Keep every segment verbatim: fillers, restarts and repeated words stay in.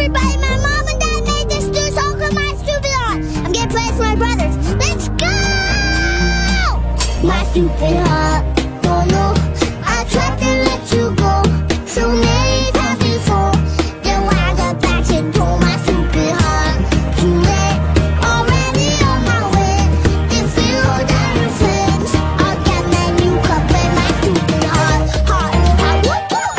everybody, my mom and dad made this do so come my stupid heart. I'm getting praise for my brothers. Let's go! My stupid heart, don't know. I tried to let you go so many times before. Then when I got back to told my stupid heart, too late, already on my way. If you hold down your friends again, then you could break my stupid heart. Heart, heart, whoop, whoop.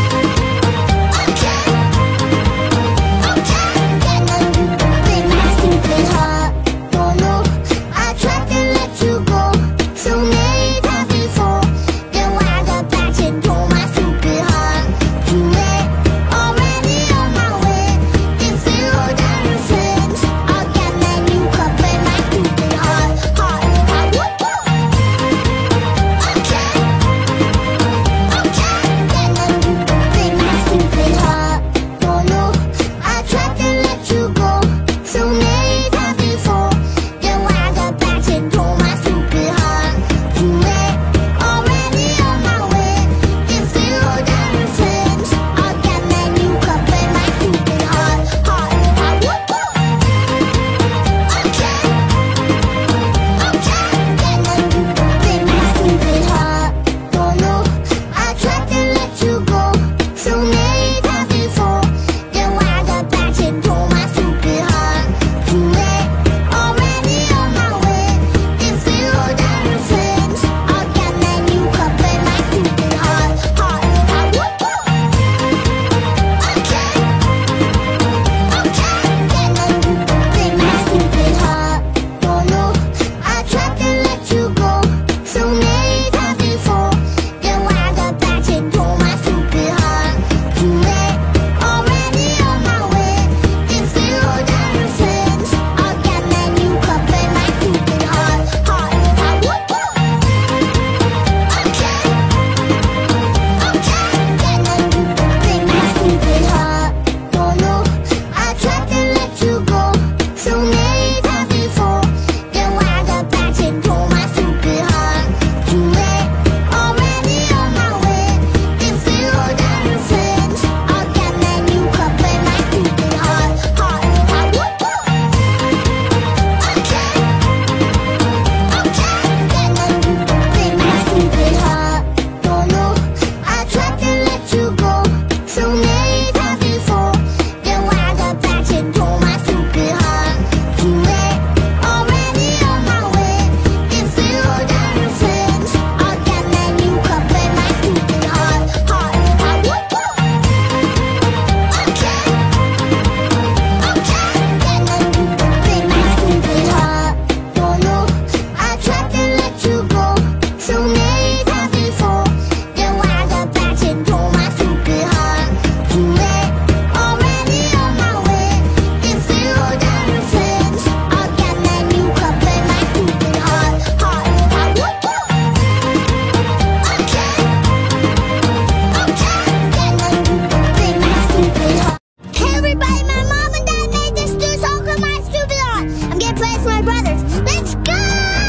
Okay, okay, then you break my stupid heart. Don't know. I tried to let you go so many times before. Then when I got back to told my stupid heart, too late, already on my way. If you hold down your friends again, then you could break my stupid heart. Heart, heart, whoop, whoop. Okay, okay, then you break my stupid heart. Don't know. I tried to let you go so many times before. Then when I got back to told my stupid heart, too late, already on my way. If you hold down your friends again, then you could break my stupid heart. Heart, heart, whoop, whoop. Okay, okay, then you break my stupid heart. Don't know. I tried to let you go so many times before. Then when I got back to told my stupid heart, too late, already on my way. If you hold down your friends again, then you could break my stupid heart. Heart, heart, whoop, whoop. Okay, okay, then you break my stupid heart. Don't know. I tried to let you go so many times before. Then when I got back to told my stupid heart, too late, already on my way. If you hold down your friends again, then you could break my stupid heart. Heart, heart, whoop, whoop. Okay, okay, then you break my stupid heart. Don't know. I tried to let you go so many times before. Then when I got back to told my stupid heart, too late, already on my way. If you hold down your friends again, then you could break my stupid heart. Heart, heart, whoop, whoop. Okay, okay, then you break my stupid heart. Don't know. I tried to let you go so many times before. Then when I got back to told my stupid heart, too late, already on my way. If you hold down your friends again, then you could break my stupid heart. Heart, heart, whoop, whoop. Okay, okay, then you break my stupid heart. Don't know. I tried to let you go so many times before. Then when I got back to told my stupid heart, too late, already on my way. If you hold down your friends again, then you could break my stupid heart. Heart, heart, whoop, whoop. Okay, okay, then you break my stupid heart. Hey everybody, my mom and dad made this do so come my stupid heart. I'm getting praise for my brothers. Let's go!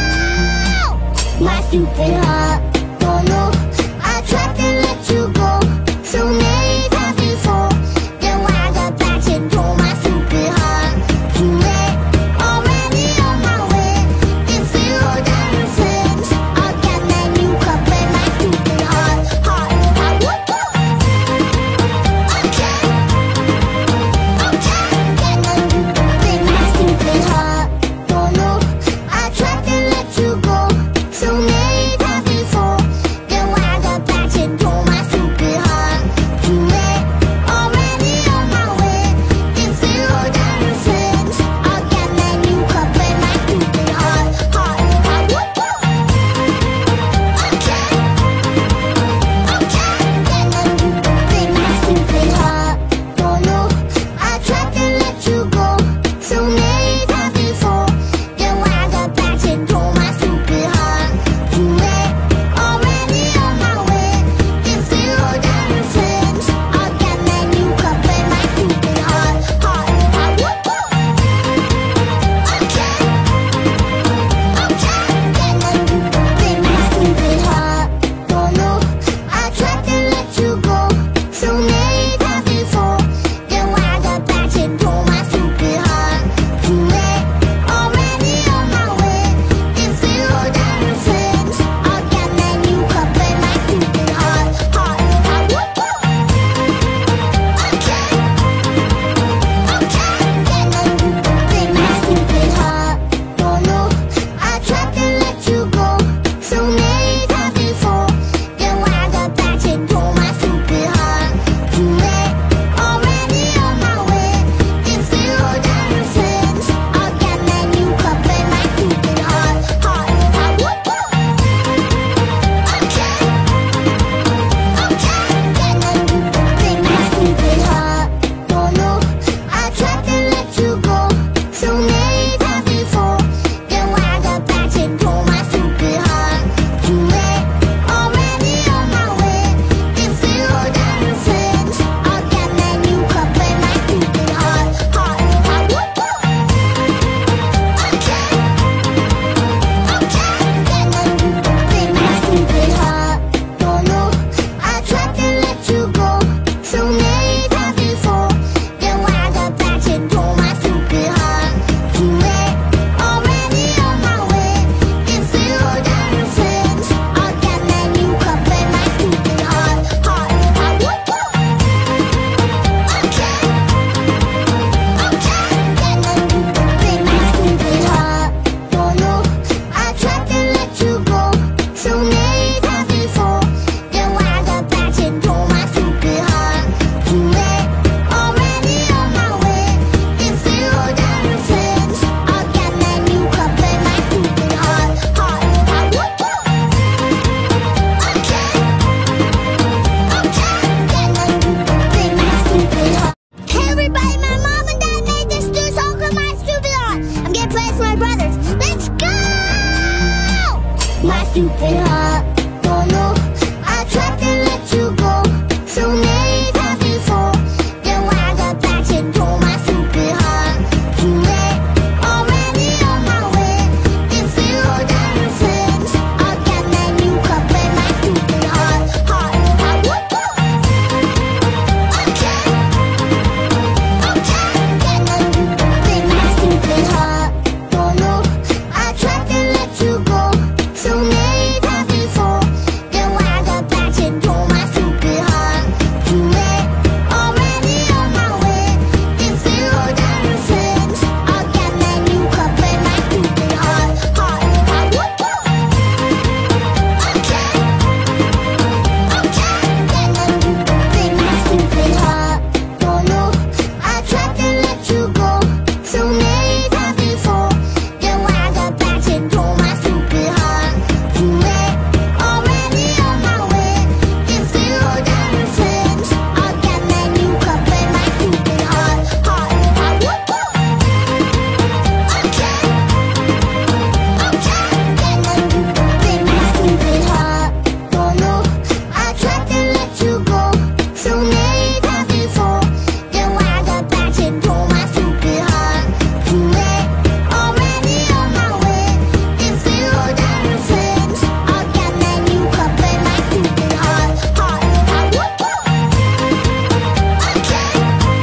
My stupid heart, don't know. I tried to let you go so many times before. Then when I got back to told my stupid heart, too late, already on my way. If you hold down your friends again, then you could break my stupid heart. Heart, heart, whoop, whoop. Okay, okay, then you break my stupid heart. Don't know. I tried to let you go so many times before. Everybody, my mom and dad made this do so come my stupid heart. I'm getting praise for my brothers. Let's go! My stupid heart, don't know. I tried to let you go so many times before. Then when I got back and told my stupid heart, too late, already on my way. If you hold down your friends, I'll get that new cup in my stupid heart. Heart, I would go. Okay, okay, get that new cup in my stupid heart. Don't know, I tried to let you go so many times before. Then when I got back and told my stupid heart, too late, already on my way. If you hold down your friends, I'll get that new cup in my stupid heart. Heart, I would go. Okay, okay, get that new cup in my stupid heart. Don't know, I tried to let you go so many times before. Then when I got back and told my stupid heart, too late, already on my way. If you hold down your friends, I'll get that new cup in my stupid heart. Heart, I would go. Okay, okay, get that new cup in my stupid heart. Don't know, I tried to let you go so many times before. Then when I got back and told my stupid heart, too late, already on my way. If you hold down your friends, I'll get that new cup in my stupid heart. Heart, I would go. Okay,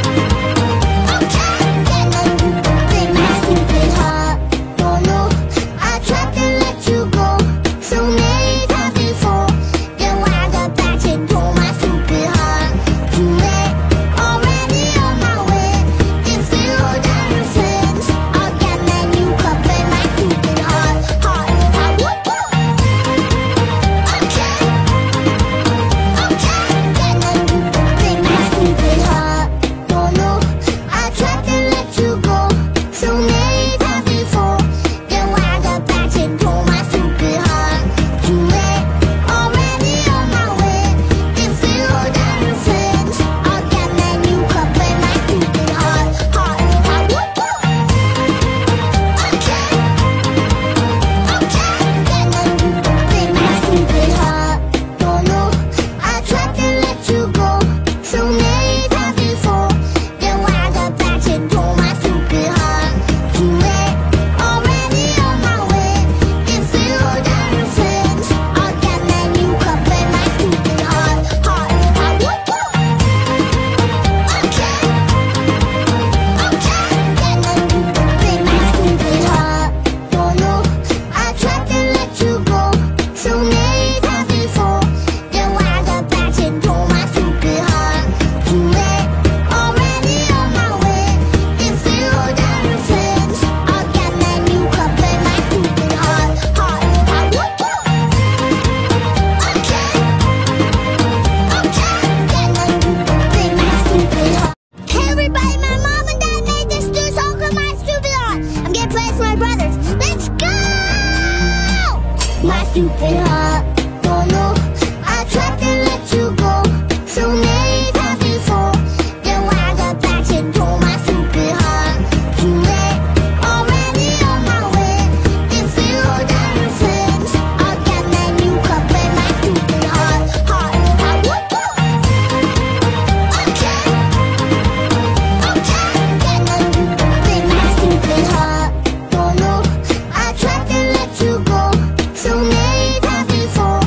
okay, get that new cup in my stupid heart. Don't know, I tried to let you go so many times before. Then when I got back and told my stupid heart, too late, already on my way. If you hold down your friends, I'll get that new cup in my stupid heart. Heart, I would go. Okay, okay, get that new cup in my stupid heart. Don't know, I tried to let you go so many times before. Then when I got back and told my stupid heart, too late, already on my way. If you hold down your friends, I'll get that new cup in my stupid heart. Heart, I would go. Okay, okay, get that new cup in my stupid heart. Don't know, I tried to let you go so many times before. Then when I got back and told my stupid heart, too late, already on my way. If you hold down your friends, I'll get that new cup in my stupid heart. Heart, I would go. Okay, okay, get that new cup in my stupid heart. Don't know, I tried to let you go so many times before. Then when I got back and told my stupid heart, too late, already on my way. If you hold down your friends, I'll get that new cup in my stupid heart. Heart, I would go. Okay, okay, get that new cup in my stupid heart. Hey everybody, my mom and dad made this do so come my stupid heart. I'm getting praise for my brothers. Let's go! My stupid heart, don't know, I tried to let you go so many times before. Then when I got back and told my stupid heart, too late, already on my way. If you hold down your friends, I'll get that new cup in my stupid heart. Heart, I would go. Okay, okay, get that new cup in my stupid heart. Don't know, I tried to let you go so many times before.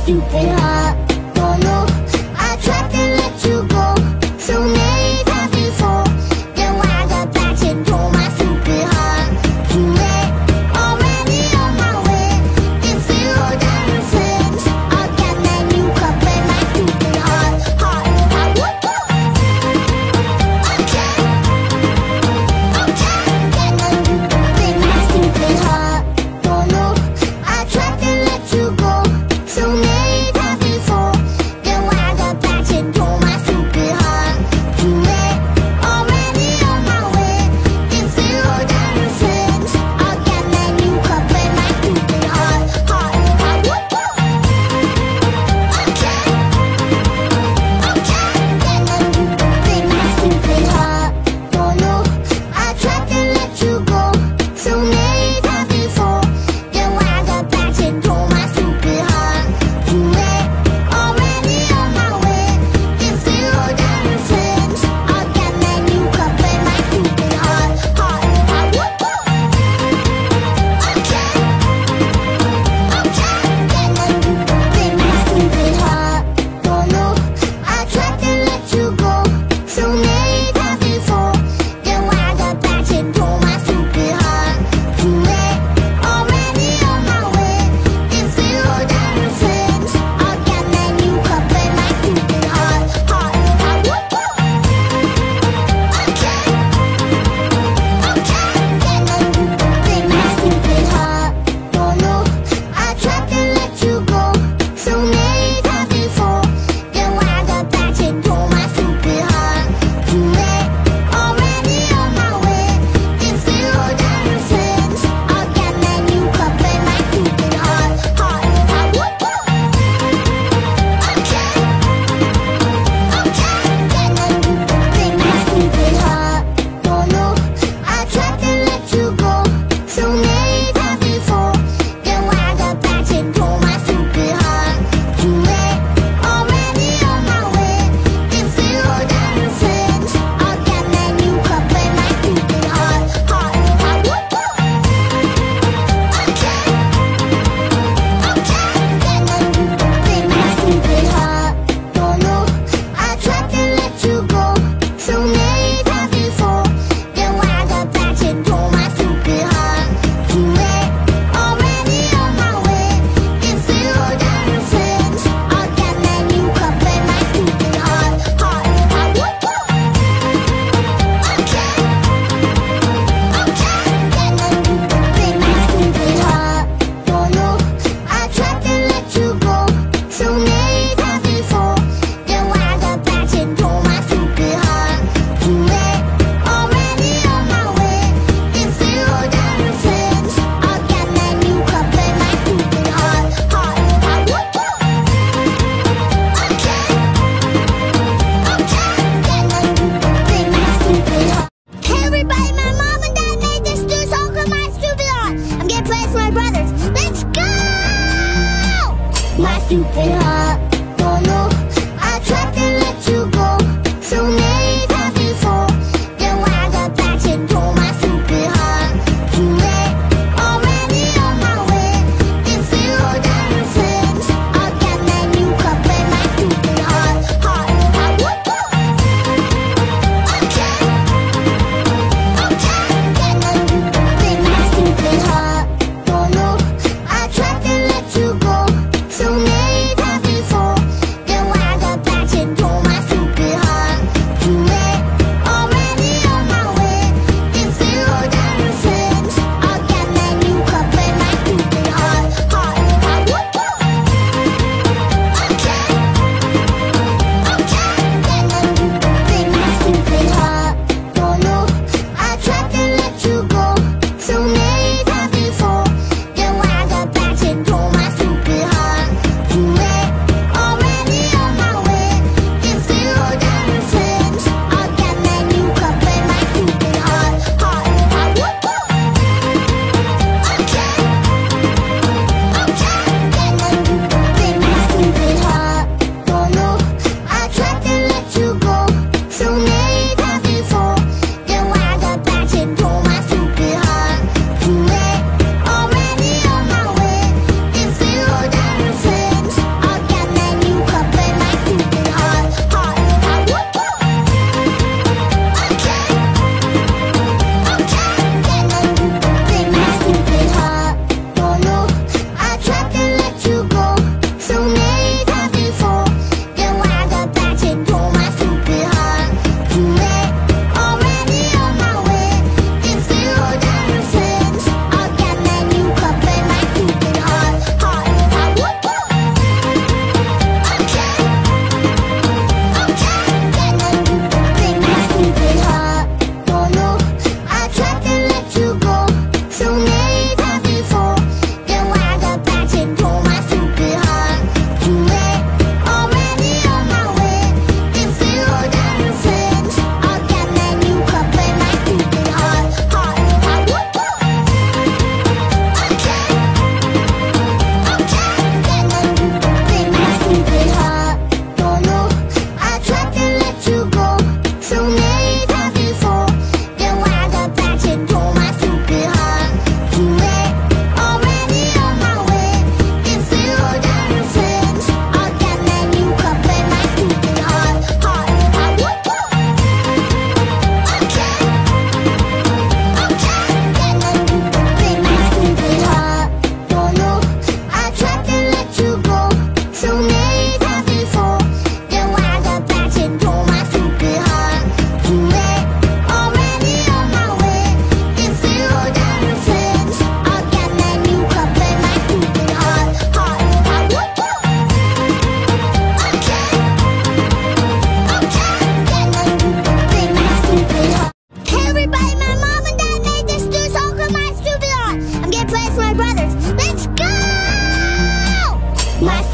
stupid heart. Don't know, I tried to let you go so many times before. Then I got back and told my stupid heart, too late, already on my way. If you hold down your friends again, then you can break my stupid heart. Heart, heart, whoop, whoop. Okay, okay, then you break my stupid heart. Don't know, I tried to let you go so many times before. Then I got back and told my stupid heart, too late, already on my way. If you hold down your friends again, then you can break my stupid heart. Heart, heart, whoop, whoop. Okay, okay, then you break my stupid heart. Don't know, I tried to let you go so many times before. Then I got back and told my stupid heart, too late, already on my way. If you hold down your friends again, then you can break my stupid heart. Heart, heart, whoop, whoop. Okay, okay, then you break my stupid heart. Don't know, I tried to let you go so many times before. Then I got back and told my stupid heart, too late, already on my way. If you hold down your friends again, then you can break my stupid heart. Heart, heart, whoop, whoop. Okay, okay, then you break my stupid heart. Don't know, I tried to let you go so many times before. Then I got back and told my stupid heart, too late, already on my way. If you hold down your friends again, then you can break my stupid heart. Heart, heart, whoop, whoop. Okay, okay, then you break my stupid heart. Don't know, I tried to let you go so many times before. Then I got back and told my stupid heart, too late, already on my way. If you hold down your friends again, then you can break my stupid heart. Heart, heart, whoop, whoop. Okay, okay, then you break my stupid heart. Don't know, I tried to let you go so many times before. Then I got back and told my stupid heart, too late, already on my way. If you hold down your friends again, then you can break my stupid heart. Heart, heart, whoop, whoop. Okay, okay, then you break my stupid heart. Don't know, I tried to let you go so many times before. Then I got back and told my stupid heart, too late, already on my way. If you hold down your friends again, then you can break my stupid heart. Heart, heart, whoop, whoop. Okay, okay, then you break my stupid heart. Hey everybody, my mom and dad made this new song called My Stupid Heart. I'm getting praise for my brothers. Let's go! My stupid heart, don't know, I tried to let you go so many times before. Then I got back and told my stupid heart, too late, already on my way. If you hold down your friends again, then you can break my stupid heart. Heart, heart, whoop, whoop. Okay, okay, then you break my stupid heart. Don't know, I tried to let you go so many times before.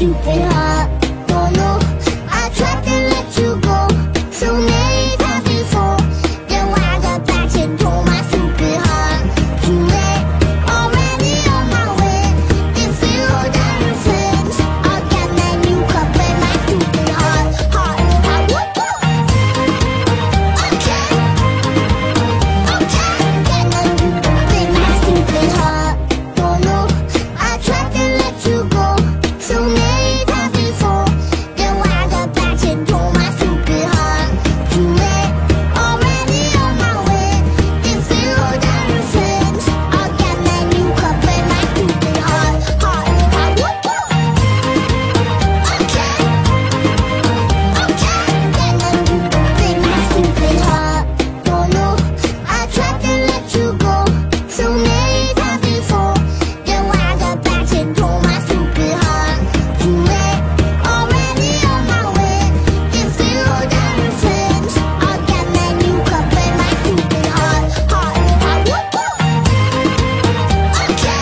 stupid heart. Don't know I tried to let you go so many times before. Then when I got back and told my stupid heart, too late, already on my way. If you hold down your friends again, then you could break my stupid heart. Heart, heart, whoop, whoop. Okay, okay, then you break my stupid heart. Don't know I tried to let you go so many times before. Then when I got back and told my stupid heart, too late, already on my way. If you hold down your friends again, then you could break my stupid heart. Heart, heart, whoop, whoop. Okay, okay, then you break my stupid heart. Don't know I tried to let you go so many times before. Then when I got back and told my stupid heart, too late, already on my way. If you hold down your friends again, then you could break my stupid heart. Heart, heart, whoop, whoop. Okay,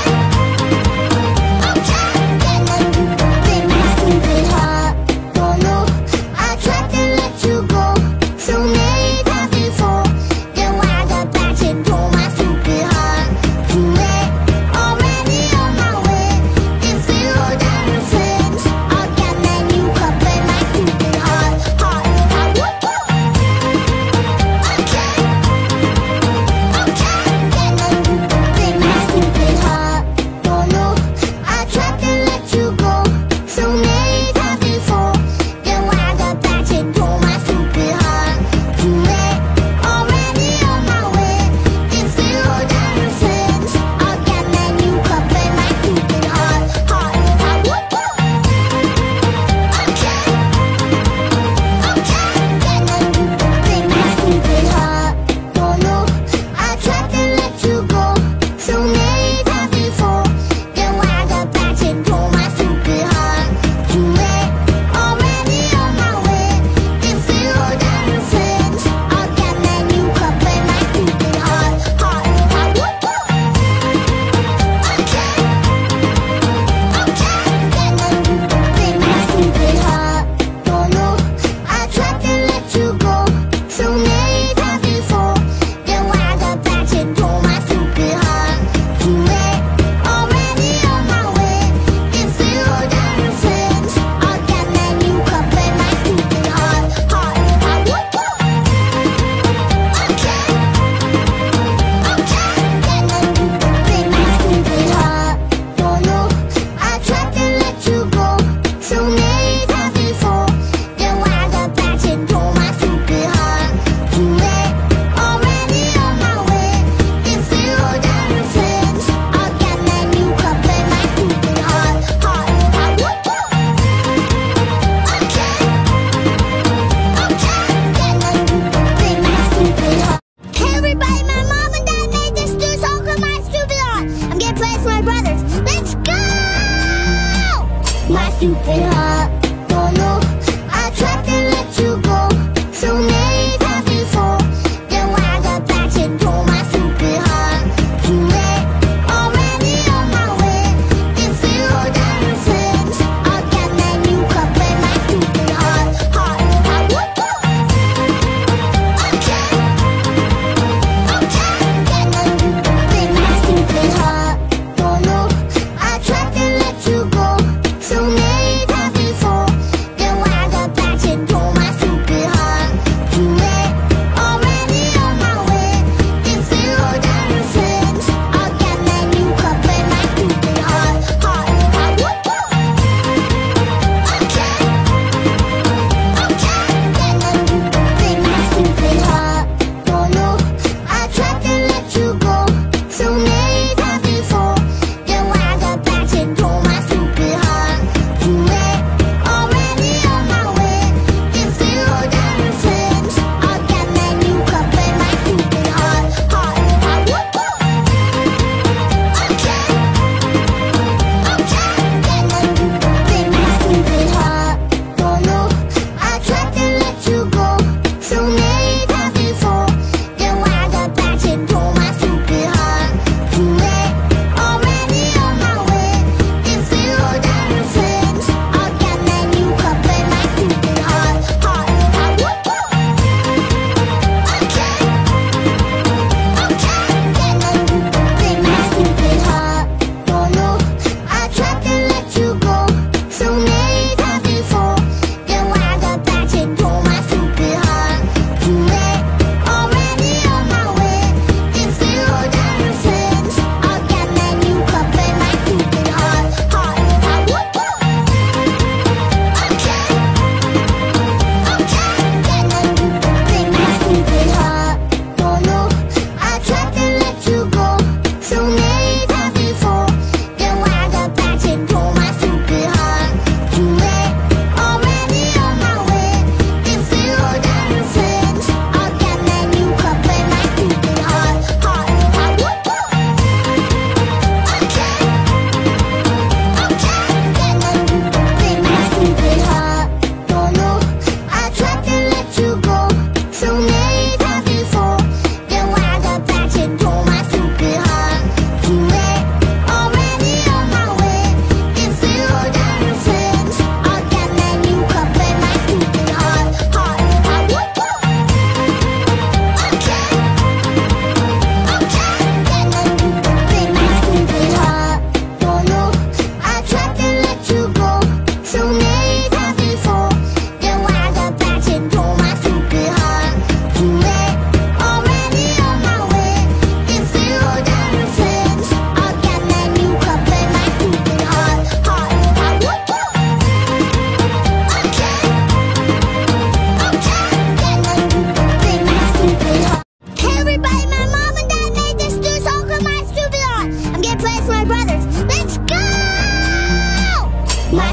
okay, then you break my stupid heart. Don't know I tried to let you go so many times before. Then when I got back and told my stupid heart, too late, already on my way. If you hold down your friends again, then you could break my stupid heart. Heart, heart, whoop, whoop. Okay, okay, then you break my stupid heart. Don't know I tried to let you go so many times before. Then when I got back and told my stupid heart, too late, already on my way. If you hold down your friends again, then you could break my stupid heart. Heart, heart, whoop, whoop. Okay, okay, then you break my stupid heart. Don't know I tried to let you go so many times before. Then when I got back and told my stupid heart, too late, already on my way. If you hold down your friends again, then you could break my stupid heart. Heart, heart, whoop, whoop. Okay, okay, then you break my stupid heart. Don't know I tried to let you go so many times before. Then when I got back and told my stupid heart, too late, already on my way. If you hold down your friends again, then you could break my stupid heart. Heart, heart, whoop, whoop. Okay, okay, then you break my stupid heart. Don't know I tried to let you go so many times before. Then when I got back and told my stupid heart, too late, already on my way. If you hold down your friends again, then you could break my stupid heart. Heart, heart, whoop, whoop. Okay, okay, then you break my stupid heart. Hey everybody, my mom and dad made this do so good my stupid heart. I'm getting praise for my brothers. Let's go! My stupid heart. Don't know I tried to let you go so many times before. Then when I got back and told my stupid heart, too late, already on my way. If you hold down your friends again, then you could break my stupid heart. Heart, heart, whoop, whoop. Okay, okay, then you break my stupid heart. Don't know I tried to let you go so many times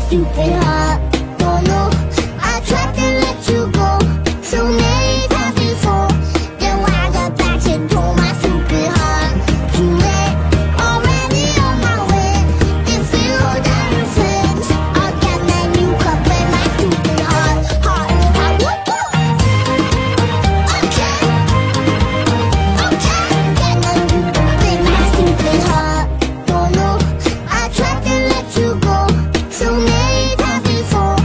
stupid heart. Oh no, I tried to let you go so many times before. Then when I got back, you told my stupid heart. Too late, already on my way. If you hold down your friends again, then you could break my stupid heart. Heart, heart, whoop, whoop. Okay, okay, then you could break my stupid heart. Oh no, I tried to let you go so many times before.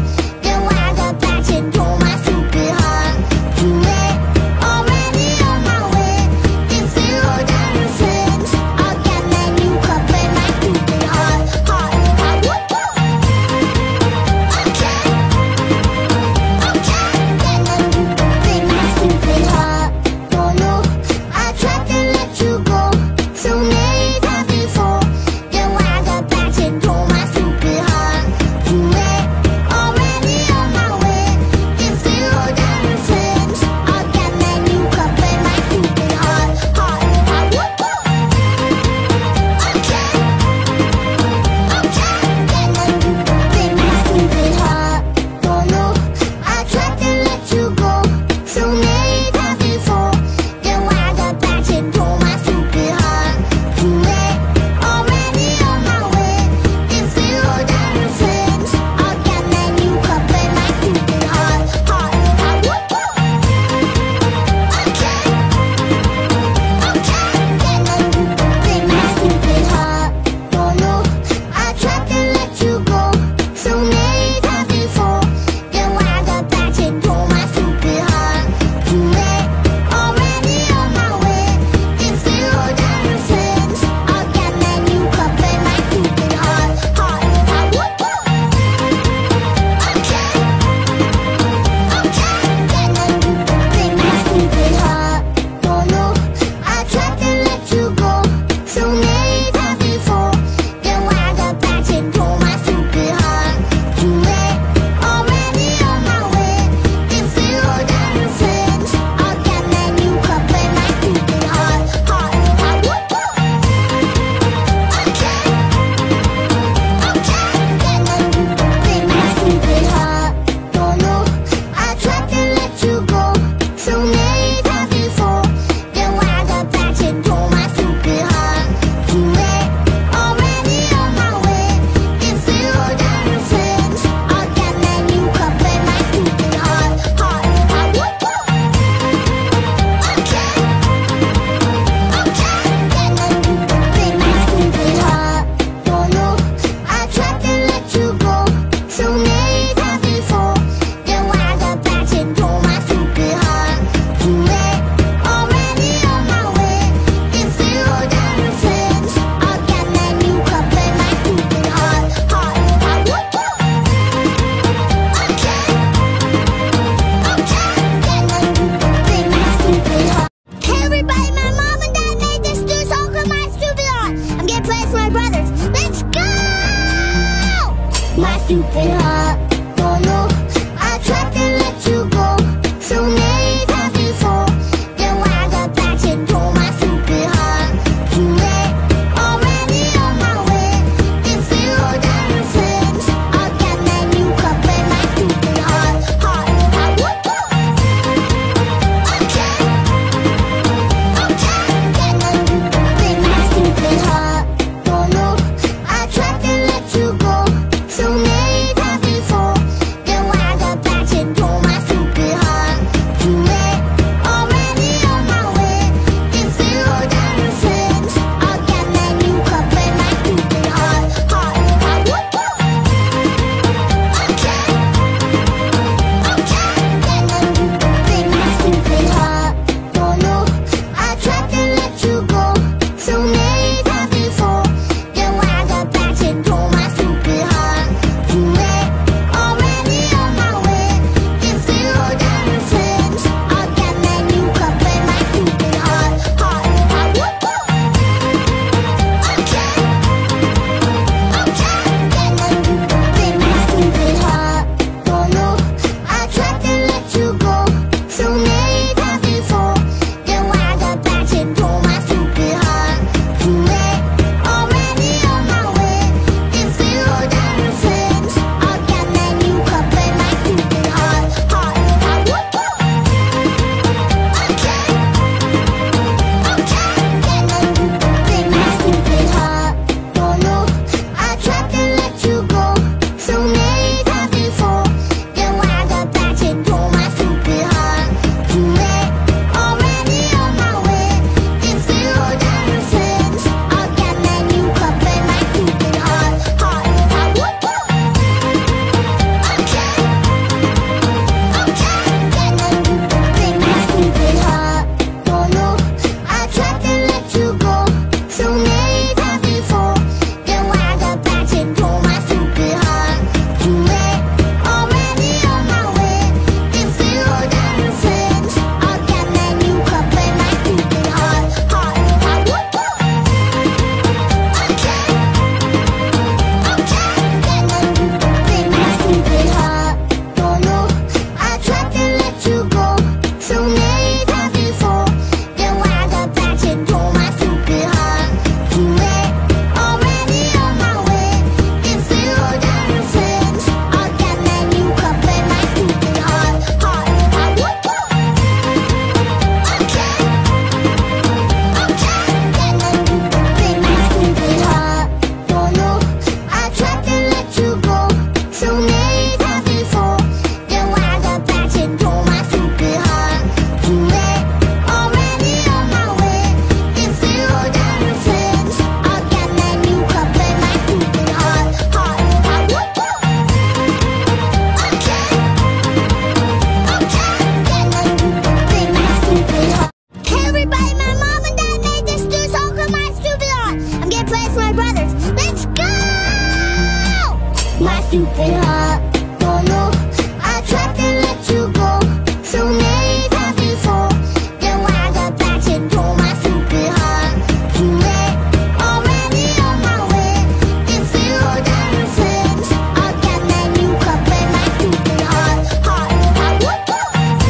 stupid heart. Don't know, I tried to let you go so many times before. Then I got back and told my stupid heart, too late, already on my way. If you hold down your friends again, then you could break my stupid heart. Heart, heart, whoop, whoop.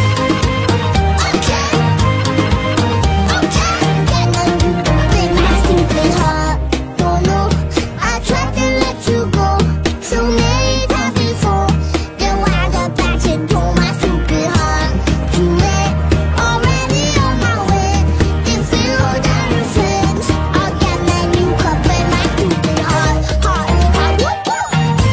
Okay, okay, then you break my stupid heart. Don't know, I tried to let you go so many times before. Then I got back and told my stupid heart, too late, already on my way. If you hold down your friends again, then you could break my stupid heart. Heart, heart, whoop, whoop.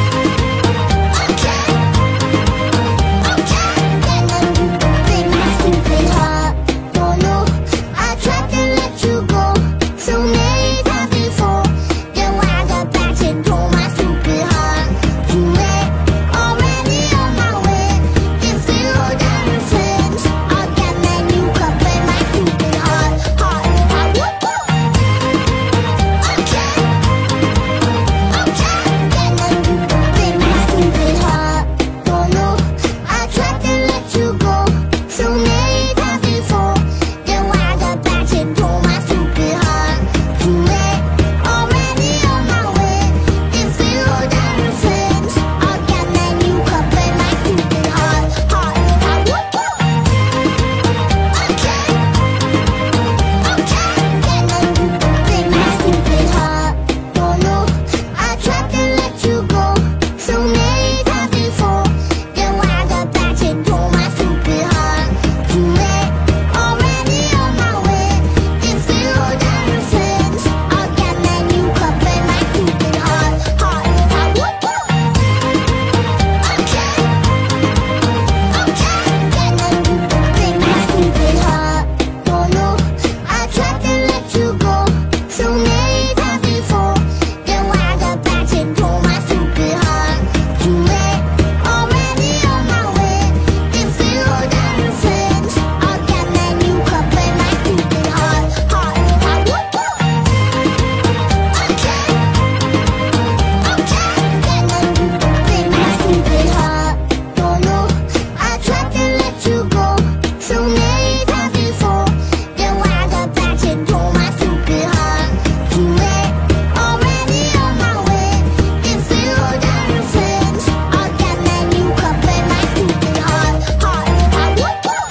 Okay, okay, then you break my stupid heart. Don't know, I tried to let you go so many times before. Then I got back and told my stupid heart, too late, already on my way. If you hold down your friends again, then you could break my stupid heart. Heart, heart, whoop, whoop. Okay, okay, then you break my stupid heart. Don't know, I tried to let you go so many times before. Then I got back and told my stupid heart, too late, already on my way. If you hold down your friends again, then you could break my stupid heart. Heart, heart, whoop, whoop. Okay, okay, then you break my stupid heart. Don't know, I tried to let you go so many times before. Then I got back and told my stupid heart, too late, already on my way. If you hold down your friends again, then you could break my stupid heart. Heart, heart, whoop, whoop. Okay, okay, then you break my stupid heart. Don't know, I tried to let you go so many times before. Then I got back and told my stupid heart, too late, already on my way. If you hold down your friends again, then you could break my stupid heart. Heart, heart, whoop, whoop. Okay, okay, then you break my stupid heart. Don't know, I tried to let you go so many times before. Then I got back and told my stupid heart, too late, already on my way. If you hold down your friends again, then you could break my stupid heart. Heart, heart, whoop, whoop.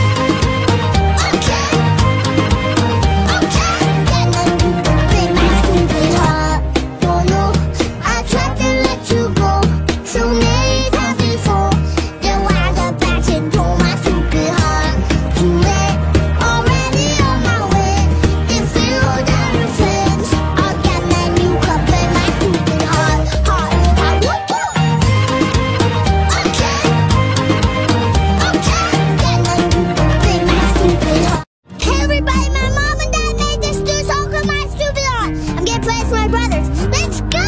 Okay, okay, then you break my stupid heart. Don't know, I tried to let you go so many times before. Then I got back and told my stupid heart, too late, already on my way. If you hold down your friends again, then you could break my stupid heart. Heart, heart, whoop, whoop. Okay, okay, then you break my stupid heart. Hey everybody, my mom and dad made this new song called My Stupid Heart. I'm gonna play it for my brothers. Let's go!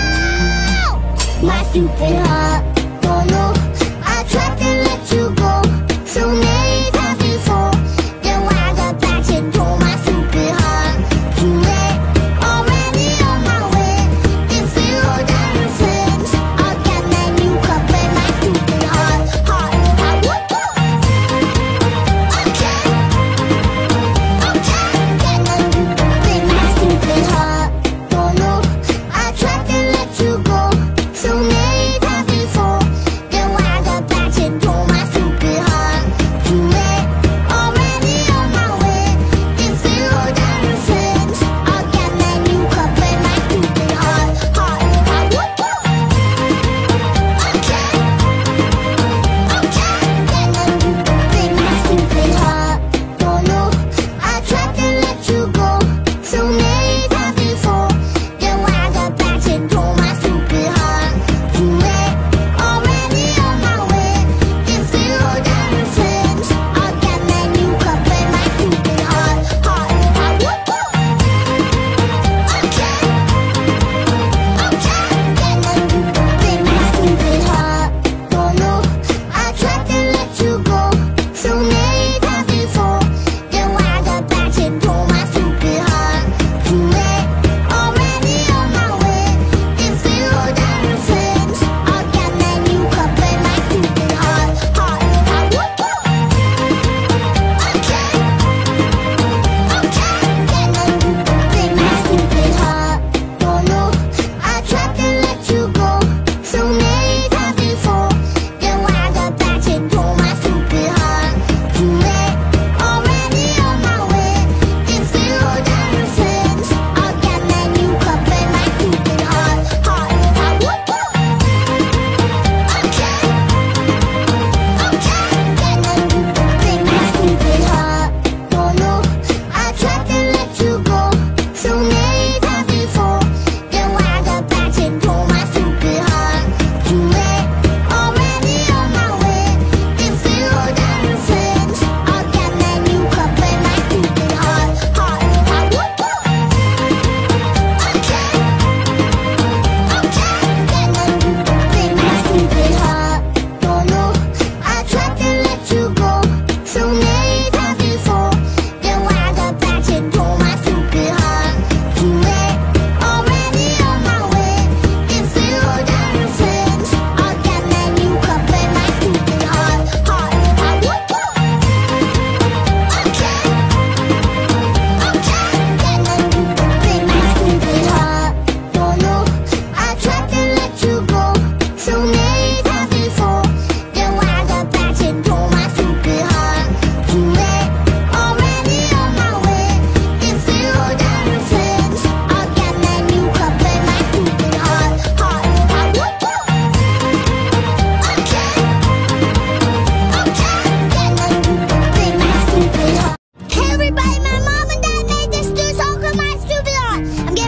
My stupid heart, don't know, I tried to let you go so many times before. Then I got back and told my stupid heart, too late, already on my way. If you hold down your friends again, then you could break my stupid heart. Heart, heart, whoop, whoop. Okay, okay, then you break my stupid heart. Don't know, I tried to let you go so many times before. Then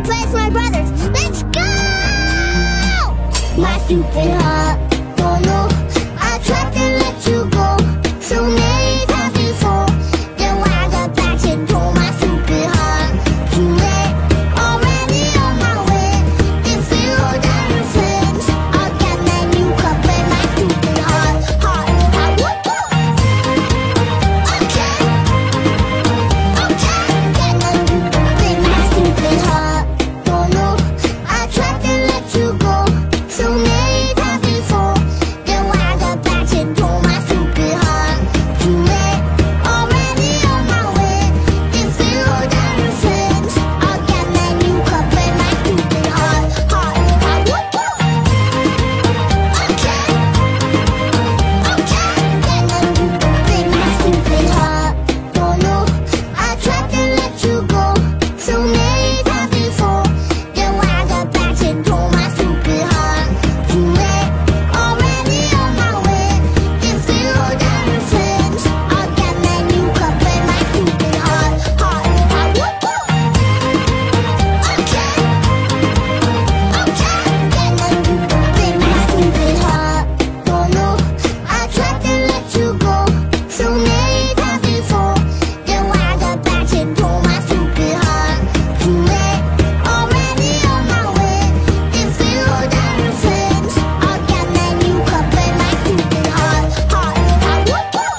get plans for my brothers. Let's go! My stupid heart, don't know. I tried to let you go so many times before. Then when I got back and told my stupid heart, too late, already on my way. If you hold down your friends again, then you could play my stupid heart, heart, heart, whoop, whoop. Okay, okay, then you play my stupid heart, don't know. I tried to let you go so many times before. Then when I got back and told my stupid heart, too late, already on my way. If you hold down your friends again, then you could play my stupid heart, heart, heart, whoop, whoop. Okay, okay, then you play my stupid heart, don't know. I tried to let you go so many times before. Then when I got back and told my stupid heart, too late, already on my way. If you hold down your friends again, then you could play my stupid heart, heart, heart, whoop, whoop. Okay, okay, then you play my stupid heart, don't know. I tried to let you go so many times before. Then when I got back and told my stupid heart, too late, already on my way. If you hold down your friends again, then you could play my stupid heart, heart, heart, whoop, whoop.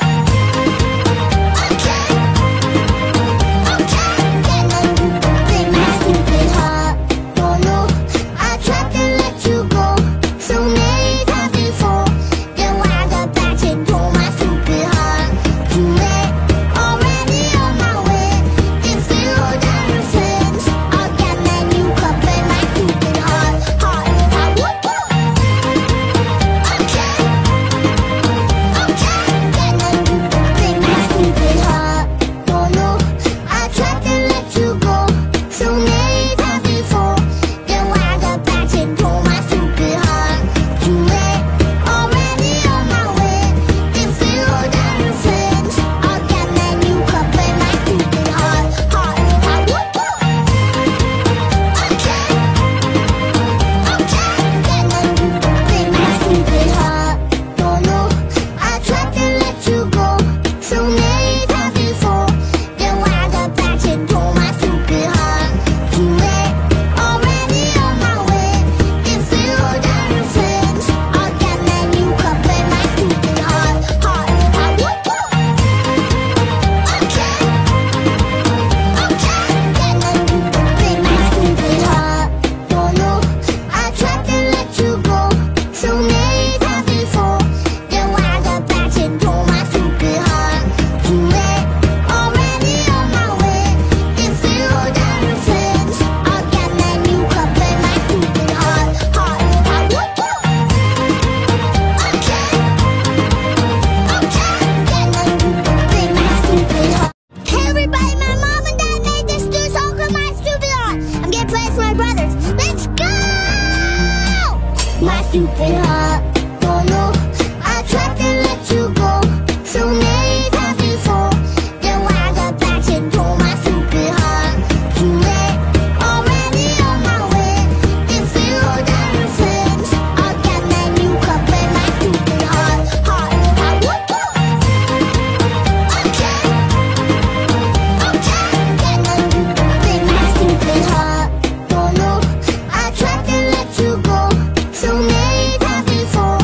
Okay, okay, then you play my stupid heart, don't know. I tried to let you go so many times before. Then when I got back and told my stupid heart, too late, already on my way. If you hold down your friends again, then you could play my stupid heart, heart, heart, whoop, whoop. Okay, okay, then you play my stupid heart, don't know. I tried to let you go so many times before. Then when I got back and told my stupid heart, too late, already on my way. If you hold down your friends again, then you could play my stupid heart, heart, heart, whoop, whoop. Okay, okay, then you play my stupid heart, don't know. I tried to let you go so many times before. Then when I got back and told my stupid heart, too late, already on my way. If you hold down your friends again, then you could play my stupid heart, heart, heart, whoop, whoop. Okay, okay, then you play my stupid heart, don't know. I tried to let you go so many times before. Then when I got back and told my stupid heart, too late, already on my way. If you hold down your friends again, then you could play my stupid heart, heart, heart, whoop, whoop. Okay, okay, then you play my stupid heart. Hey everybody, my mom and dad made this do so good, my stupid heart. I'm getting plans for my brothers. Let's go! My stupid heart, don't know. I tried to let you go so many times before. Then when I got back and told my stupid heart, too late, already on my way. If you hold down your friends again, then you could play my stupid heart, heart, heart, whoop, whoop. Okay, okay, then you play my stupid heart, don't know. I tried to let you go so many times before.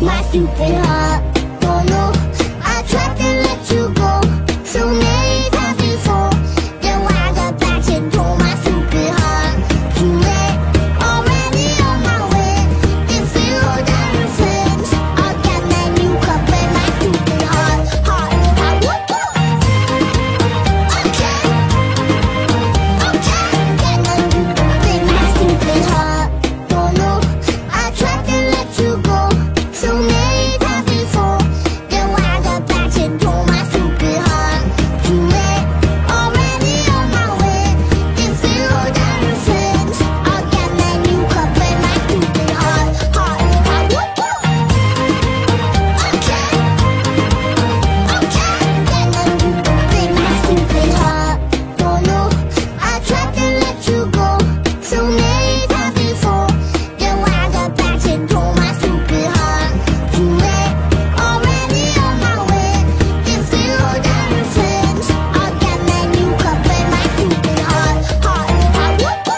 my stupid heart. Don't know, I tried to let you go so many times before. Then when I got back, you told my stupid heart. Too late, already on my way. If you hold down your friends again, then you could break my stupid heart. Heart, I would go. Okay, okay, then you break my stupid heart. Don't know, I tried to let you go so many times before. Then when I got back, you told my stupid heart. Too late, already on my way. If you hold down your friends again, then you could break my stupid heart. Heart, I would go. Okay, okay, then you break my stupid heart. Don't know, I tried to let you go so many times before. Then when I got back, you told my stupid heart. Too late, already on my way. If you hold down your friends again, then you could break my stupid heart. Heart, I would go.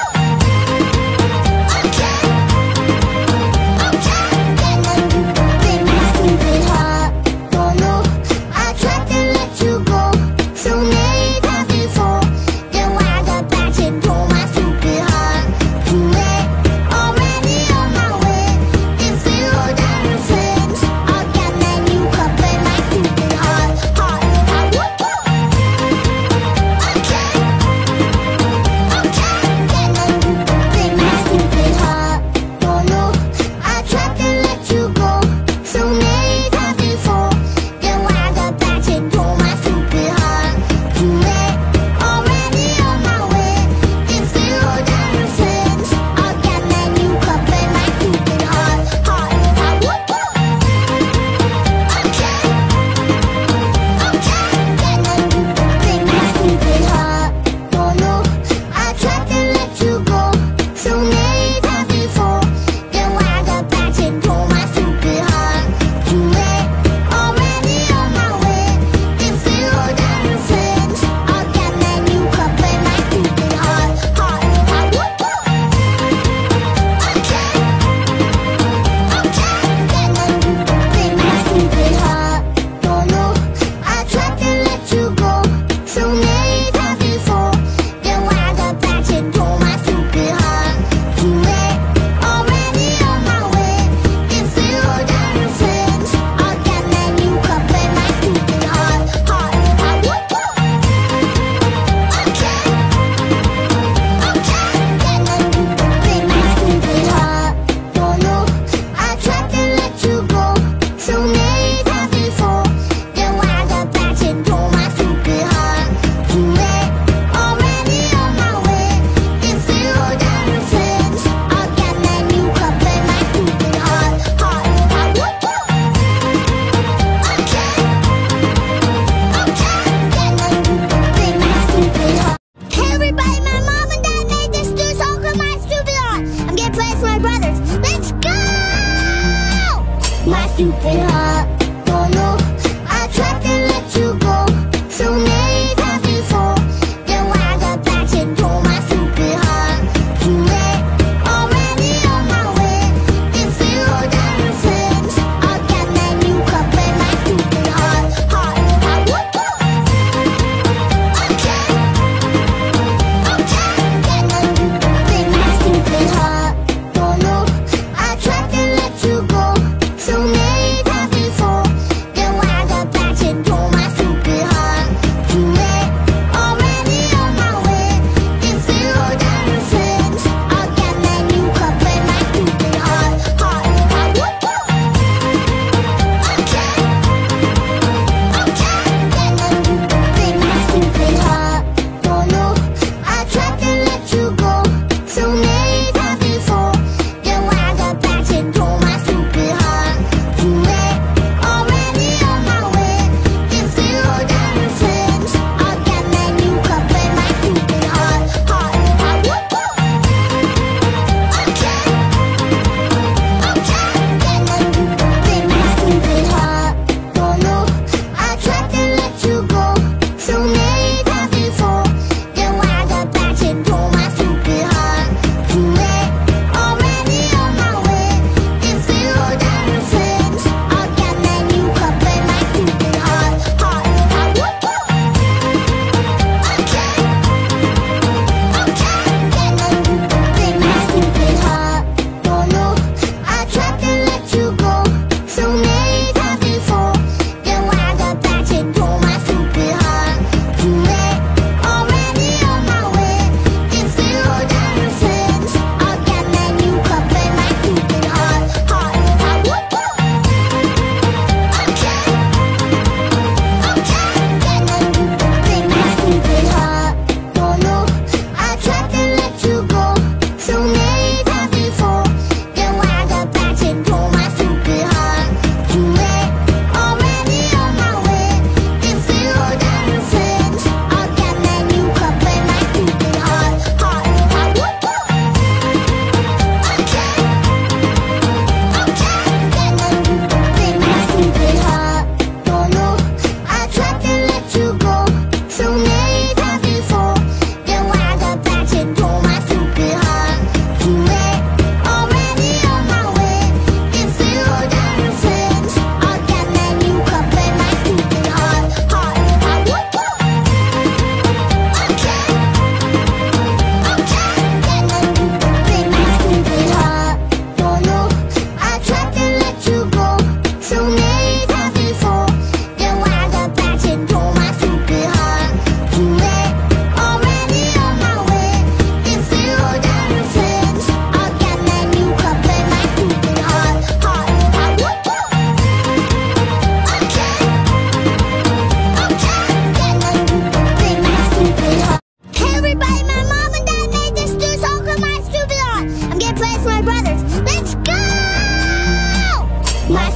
Okay, okay, then you break my stupid heart. Don't know, I tried to let you go so many times before. Then when I got back, you told my stupid heart. Too late, already on my way. If you hold down your friends again, then you could break my stupid heart. Heart, I would go. Okay, okay, then you break my stupid heart. Don't know, I tried to let you go so many times before. Then when I got back, you told my stupid heart. Too late, already on my way. If you hold down your friends again, then you could break my stupid heart. Heart, I would go. Okay, okay, then you break my stupid heart. Don't know, I tried to let you go so many times before. Then when I got back, you told my stupid heart. Too late, already on my way. If you hold down your friends again, then you could break my stupid heart. Heart, I would go. Okay, okay, then you break my stupid heart. Don't know, I tried to let you go so many times before. Then when I got back, you told my stupid heart. Too late, already on my way. If you hold down your friends again, then you could break my stupid heart. Heart, I would go. Okay, okay, then you break my stupid heart. Don't know, I tried to let you go so many times before. Then when I got back, you told my stupid heart. Too late, already on my way. If you hold down your friends again, then you could break my stupid heart. Heart, I would go. Okay, okay, then you break my stupid heart. Hey everybody, my mom and dad made this new song called My Stupid Heart. I'm getting praise for my brothers. Let's go! My stupid heart. Don't know, I tried to let you go so many times before. Then when I got back, you told my stupid heart. Too late, already on my way. If you hold down your friends again, then you could break my stupid heart. Heart, I would go. Okay, okay, then you break my stupid heart. Don't know, I tried to let you go so many times before. Then when I got back, you told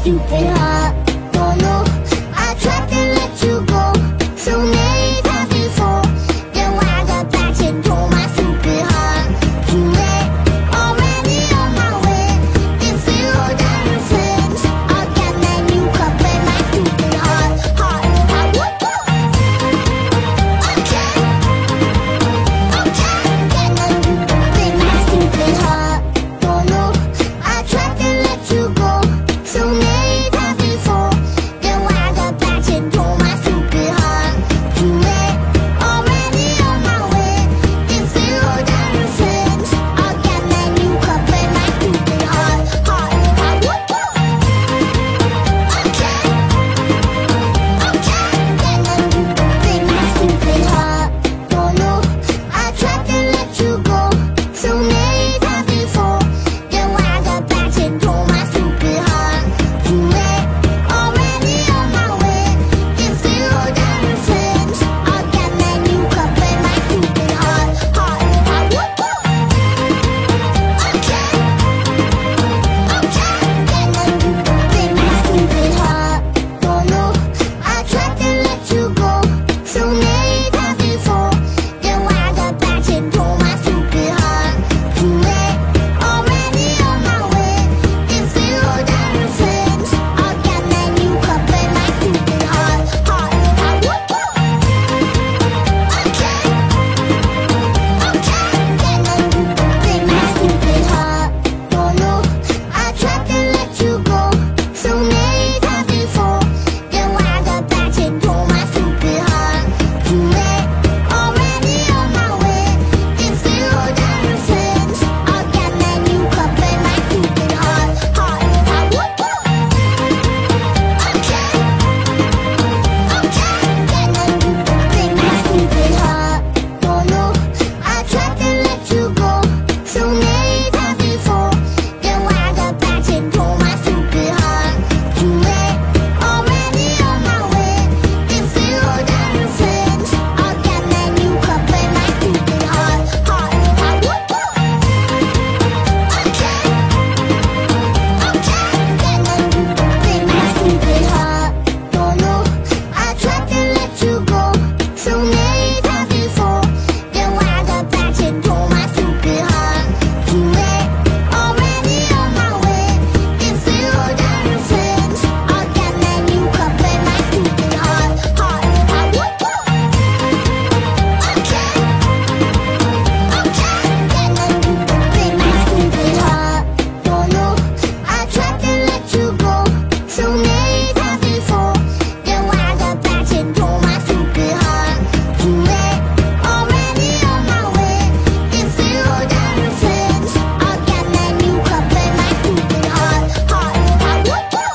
stupid heart. Don't know, I tried to let you go so many times before. Then I got back and told my stupid heart, too late, already on my way. If you hold down your friends again, then you could break my stupid heart. Heart, heart, whoop, whoop. Okay, okay, then you break my stupid heart. Don't know, I tried to let you go so many times before. Then I got back and told my stupid heart, too late, already on my way. If you hold down your friends again, then you could break my stupid heart. Heart, heart, whoop, whoop. Okay, okay, then you break my stupid heart. Don't know, I tried to let you go so many times before. Then I got back and told my stupid heart, too late, already on my way. If you hold down your friends again, then you could break my stupid heart. Heart, heart, whoop, whoop. Okay, okay, then you break my stupid heart. Don't know, I tried to let you go so many times before. Then I got back and told my stupid heart, too late, already on my way. If you hold down your friends again, then you could break my stupid heart. Heart, heart, whoop, whoop. Okay, okay, then you break my stupid heart. Don't know, I tried to let you go so many times before. Then I got back and told my stupid heart, too late, already on my way. If you hold down your friends again, then you could break my stupid heart. Heart, heart, whoop, whoop. Okay, okay, then you break my stupid heart. Don't know, I tried to let you go so many times before. Then I got back and told my stupid heart, too late, already on my way. If you hold down your friends again, then you could break my stupid heart. Heart, heart, whoop, whoop. Okay, okay, then you break my stupid heart. Don't know, I tried to let you go so many times before. Then I got back and told my stupid heart, too late, already on my way. If you hold down your friends again, then you could break my stupid heart. Heart, heart, whoop, whoop. Okay, okay, then you break my stupid heart. Don't know, I tried to let you go so many times before. Then I got back and told my stupid heart, too late, already on my way. If you hold down your friends again, then you could break my stupid heart. Heart, heart, whoop, whoop.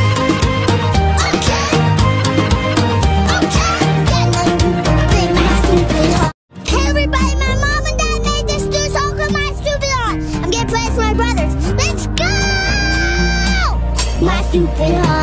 Okay, okay, then you break my stupid heart. Hey everybody, my mom and dad made this new song called My Stupid Heart. I'm getting praise for my brothers. Let's go! My stupid heart.